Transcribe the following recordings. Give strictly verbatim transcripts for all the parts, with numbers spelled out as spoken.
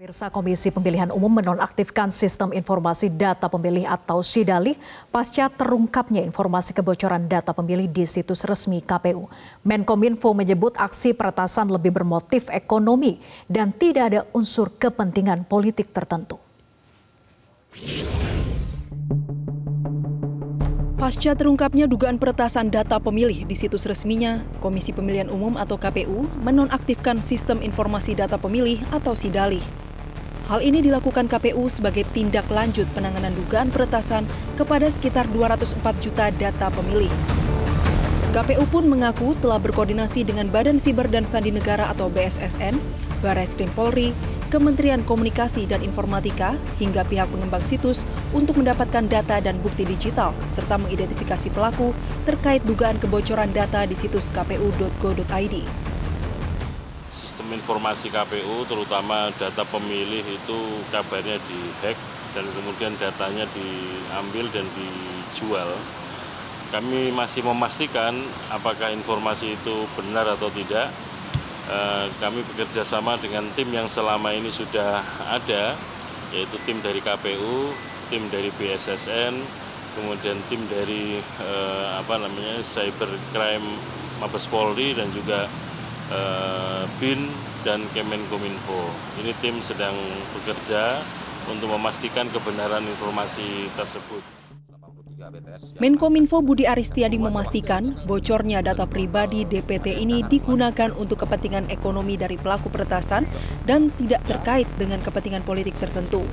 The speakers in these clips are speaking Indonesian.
Pemirsa, Komisi Pemilihan Umum menonaktifkan Sistem Informasi Data Pemilih atau SIDALIH pasca terungkapnya informasi kebocoran data pemilih di situs resmi K P U. Menkominfo menyebut aksi peretasan lebih bermotif ekonomi dan tidak ada unsur kepentingan politik tertentu. Pasca terungkapnya dugaan peretasan data pemilih di situs resminya, Komisi Pemilihan Umum atau K P U menonaktifkan Sistem Informasi Data Pemilih atau SIDALIH. Hal ini dilakukan K P U sebagai tindak lanjut penanganan dugaan peretasan kepada sekitar dua ratus empat juta data pemilih. K P U pun mengaku telah berkoordinasi dengan Badan Siber dan Sandi Negara atau B S S N, Barreskrim Polri, Kementerian Komunikasi dan Informatika, hingga pihak pengembang situs untuk mendapatkan data dan bukti digital, serta mengidentifikasi pelaku terkait dugaan kebocoran data di situs k p u titik go titik i d. Sistem informasi K P U, terutama data pemilih itu kabarnya dihack dan kemudian datanya diambil dan dijual. Kami masih memastikan apakah informasi itu benar atau tidak. Kami bekerja sama dengan tim yang selama ini sudah ada, yaitu tim dari K P U, tim dari B S S N, kemudian tim dari eh, apa namanya Cybercrime Mabes Polri dan juga eh, B I N dan Kemenkominfo. Ini tim sedang bekerja untuk memastikan kebenaran informasi tersebut. Menkominfo Budi Aristiadi memastikan bocornya data pribadi D P T ini digunakan untuk kepentingan ekonomi dari pelaku peretasan dan tidak terkait dengan kepentingan politik tertentu.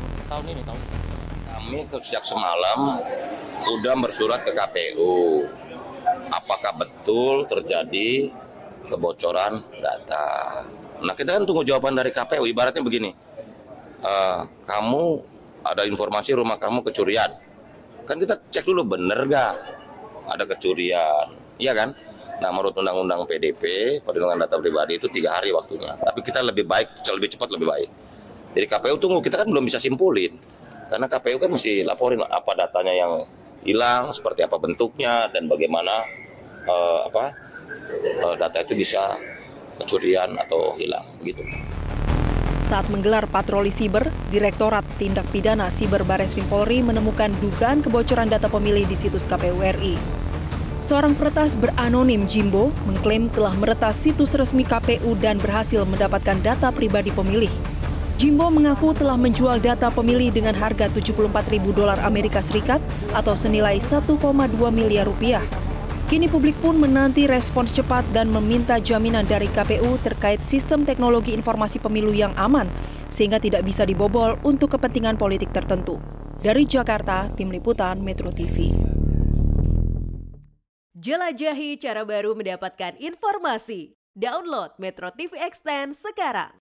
Kami sejak semalam sudah bersurat ke K P U. Apakah betul terjadi kebocoran data? Nah, kita kan tunggu jawaban dari K P U. Ibaratnya begini, uh, kamu ada informasi rumah kamu kecurian. Kan kita cek dulu bener nggak ada kecurian, iya kan? Nah, menurut Undang-Undang P D P, Perlindungan Data Pribadi itu tiga hari waktunya. Tapi kita lebih baik, lebih cepat lebih baik. Jadi K P U tunggu, kita kan belum bisa simpulin. Karena K P U kan mesti laporin apa datanya yang hilang, seperti apa bentuknya, dan bagaimana uh, apa uh, data itu bisa kecurian atau hilang, begitu. Saat menggelar patroli siber, Direktorat Tindak Pidana Siber Barreskrim Polri menemukan dugaan kebocoran data pemilih di situs K P U R I. Seorang peretas beranonim Jimbo mengklaim telah meretas situs resmi K P U dan berhasil mendapatkan data pribadi pemilih. Jimbo mengaku telah menjual data pemilih dengan harga tujuh puluh empat ribu dolar Amerika Serikat atau senilai satu koma dua miliar rupiah. Kini publik pun menanti respons cepat dan meminta jaminan dari K P U terkait sistem teknologi informasi pemilu yang aman, sehingga tidak bisa dibobol untuk kepentingan politik tertentu. Dari Jakarta, Tim Liputan Metro T V. Jelajahi cara baru mendapatkan informasi. Download Metro T V Extend sekarang.